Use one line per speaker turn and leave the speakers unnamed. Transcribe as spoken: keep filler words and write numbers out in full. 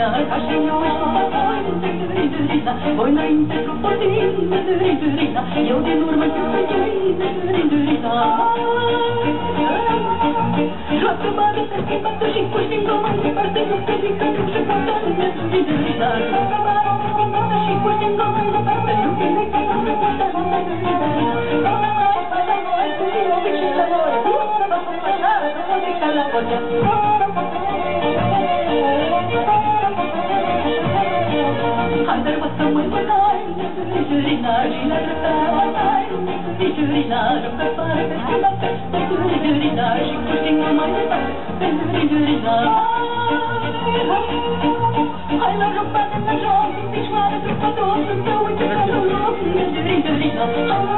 Dădărina, ca și eu își mă voi, dădărina, voi înainte cu puțin, dădărina, eu din urmă știu pe cei, dădărina. Joacă bani, te schimbată și cu știmbă mai departe, nu te ridică, nu se poate, dădărina. Joacă bani, te schimbată și cu știmbă mai departe, nu te ridică, nu se poate, dădărina. Haide, vă să mă băgai, dădărina, și la dreptate, dădărina, joacă bani, te schimbată, dădărina, și cu știmbă mai departe, dădărina. Hai la joc, bate la joc, în picioare, după tot, să te uite ca la loc, dădărina.